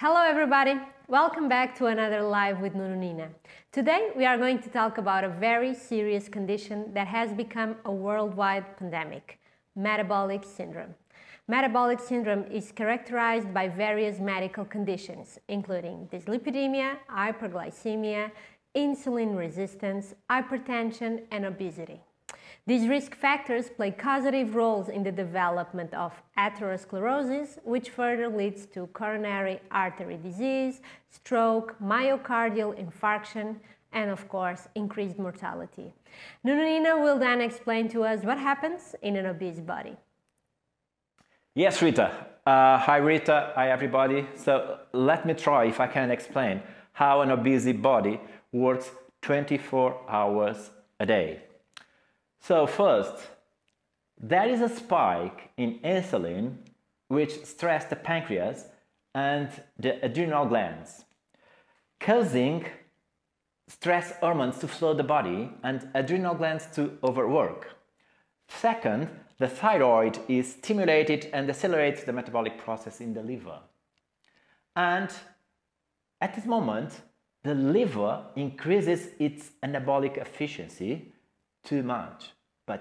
Hello everybody! Welcome back to another Live with NUNO NINA. Today we are going to talk about a very serious condition that has become a worldwide pandemic, metabolic syndrome. Metabolic syndrome is characterized by various medical conditions, including dyslipidemia, hyperglycemia, insulin resistance, hypertension, and obesity. These risk factors play causative roles in the development of atherosclerosis, which further leads to coronary artery disease, stroke, myocardial infarction, and of course, increased mortality. NUNO NINA will then explain to us what happens in an obese body. Yes, Rita. Hi, Rita. Hi, everybody. So let me try if I can explain how an obese body works 24 hours a day. So first, there is a spike in insulin which stresses the pancreas and the adrenal glands, causing stress hormones to flood the body and adrenal glands to overwork. Second, the thyroid is stimulated and accelerates the metabolic process in the liver. And at this moment, the liver increases its anabolic efficiency too much,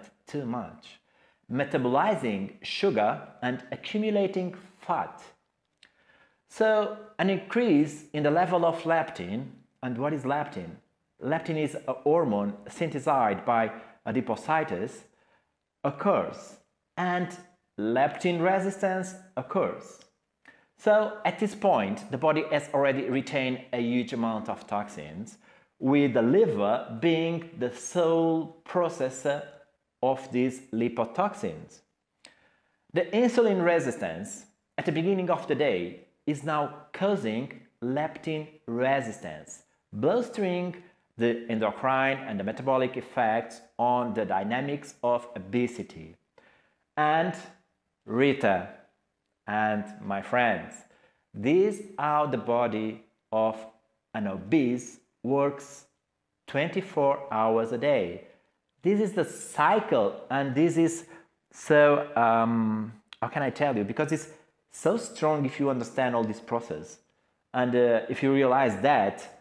metabolizing sugar and accumulating fat. So an increase in the level of leptin. And what is leptin? Leptin is a hormone synthesized by adipocytes occurs, and leptin resistance occurs. So at this point, the body has already retained a huge amount of toxins, with the liver being the sole processor of these lipotoxins. The insulin resistance at the beginning of the day is now causing leptin resistance, bolstering the endocrine and the metabolic effects on the dynamics of obesity. And Rita and my friends, this is how the body of an obese works 24 hours a day. This is the cycle, and this is so, how can I tell you? Because it's so strong if you understand all this process. And if you realize that,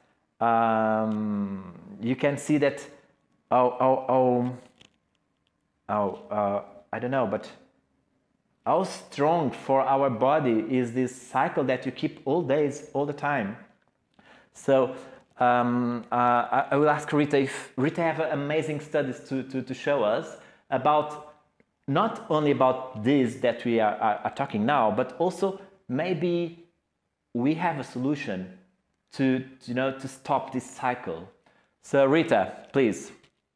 you can see that, I don't know, but how strong for our body is this cycle that you keep all days, all the time. So I will ask Rita if Rita have amazing studies to show us about not only about this that we are talking now, but also maybe we have a solution to stop this cycle. So Rita, please.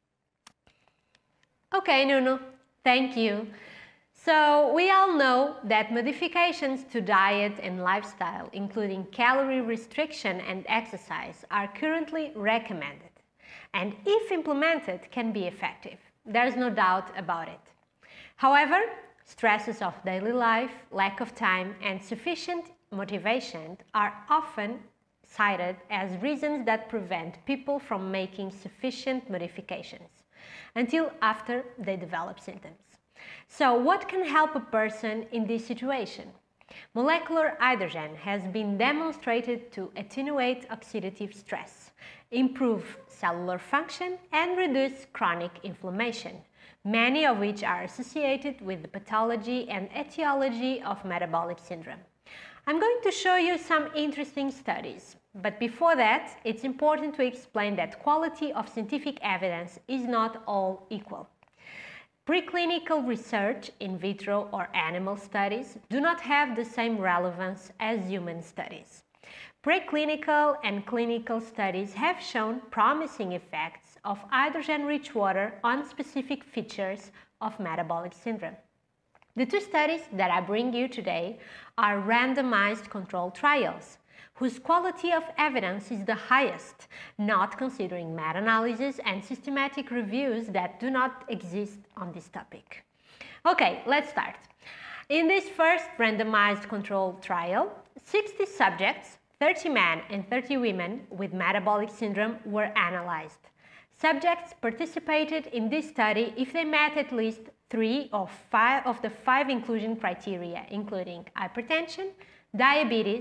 Okay, Nuno, thank you. So we all know that modifications to diet and lifestyle, including calorie restriction and exercise, are currently recommended, and if implemented can be effective. There's no doubt about it. However, stresses of daily life, lack of time and sufficient motivation are often cited as reasons that prevent people from making sufficient modifications until after they develop symptoms. So what can help a person in this situation? Molecular hydrogen has been demonstrated to attenuate oxidative stress, improve cellular function and reduce chronic inflammation, many of which are associated with the pathology and etiology of metabolic syndrome. I'm going to show you some interesting studies, but before that, it's important to explain that quality of scientific evidence is not all equal. Preclinical research, in vitro or animal studies, do not have the same relevance as human studies. Preclinical and clinical studies have shown promising effects of hydrogen-rich water on specific features of metabolic syndrome. The two studies that I bring you today are randomized controlled trials, whose quality of evidence is the highest, not considering meta-analysis and systematic reviews that do not exist on this topic. Okay, let's start. In this first randomized controlled trial, 60 subjects, 30 men and 30 women with metabolic syndrome were analyzed. Subjects participated in this study if they met at least 3 of the 5 inclusion criteria, including hypertension, diabetes,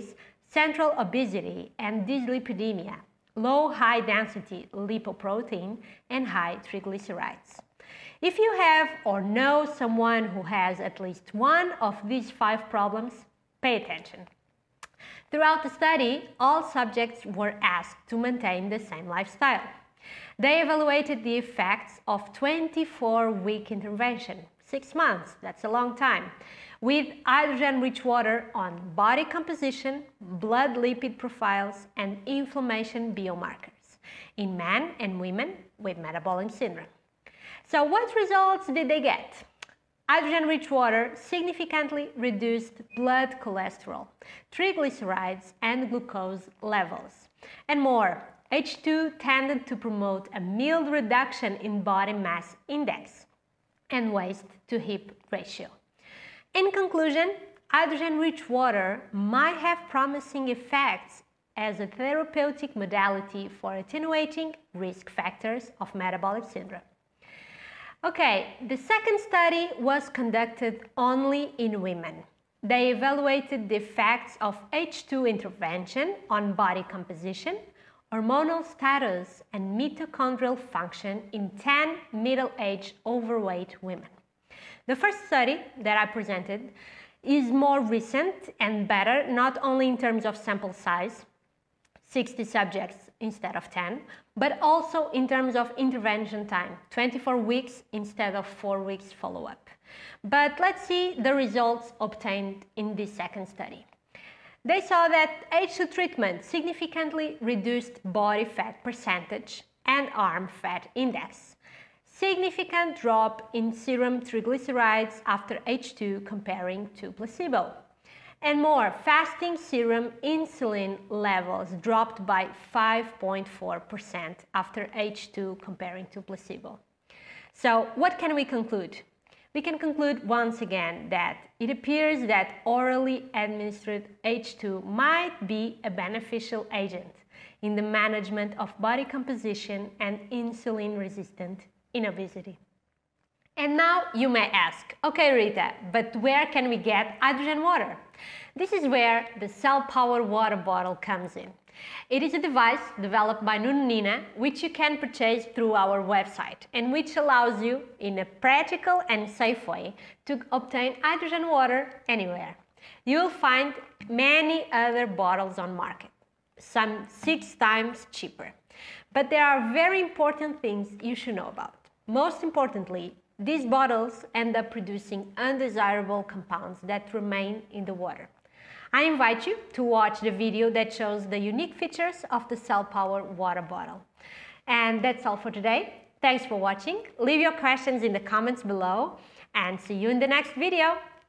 central obesity and dyslipidemia, low high-density lipoprotein, and high triglycerides. If you have or know someone who has at least one of these 5 problems, pay attention. Throughout the study, all subjects were asked to maintain the same lifestyle. They evaluated the effects of 24-week intervention, 6 months, that's a long time, with hydrogen-rich water on body composition, blood lipid profiles, and inflammation biomarkers in men and women with metabolic syndrome. So what results did they get? Hydrogen-rich water significantly reduced blood cholesterol, triglycerides, and glucose levels. And more, H2 tended to promote a mild reduction in body mass index and waist-to-hip ratio. In conclusion, hydrogen-rich water might have promising effects as a therapeutic modality for attenuating risk factors of metabolic syndrome. Okay, the second study was conducted only in women. They evaluated the effects of H2 intervention on body composition, hormonal status, and mitochondrial function in 10 middle-aged overweight women. The first study that I presented is more recent and better, not only in terms of sample size, 60 subjects instead of 10, but also in terms of intervention time, 24 weeks instead of 4 weeks follow-up. But let's see the results obtained in this second study. They saw that H2 treatment significantly reduced body fat percentage and arm fat index. Significant drop in serum triglycerides after H2 comparing to placebo. And more, fasting serum insulin levels dropped by 5.4% after H2 comparing to placebo. So what can we conclude? We can conclude once again that it appears that orally administered H2 might be a beneficial agent in the management of body composition and insulin resistant in obesity. And now you may ask, okay Rita, but where can we get hydrogen water? This is where the CellPower Water Bottle comes in. It is a device developed by NUNO NINA, which you can purchase through our website and which allows you, in a practical and safe way, to obtain hydrogen water anywhere. You will find many other bottles on market, some 6 times cheaper. But there are very important things you should know about. Most importantly, these bottles end up producing undesirable compounds that remain in the water. I invite you to watch the video that shows the unique features of the CellPower Water Bottle. And that's all for today. Thanks for watching. Leave your questions in the comments below and see you in the next video.